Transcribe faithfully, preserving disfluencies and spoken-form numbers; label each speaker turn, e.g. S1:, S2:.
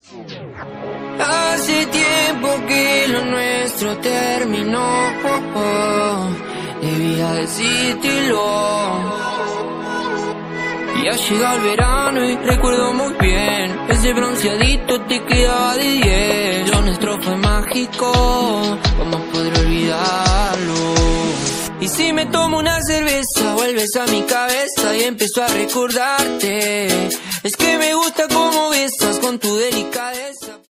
S1: Hace tiempo que lo nuestro terminó, debía decírtelo. Ya llega el verano y recuerdo muy bien, ese bronceadito te quedaba de diez. Lo nuestro fue mágico, ¿cómo podré olvidarlo? Y si me tomo una cerveza, vuelves a mi cabeza y empiezo a recordarte. Es que me gusta cómo besas con tu delicadeza.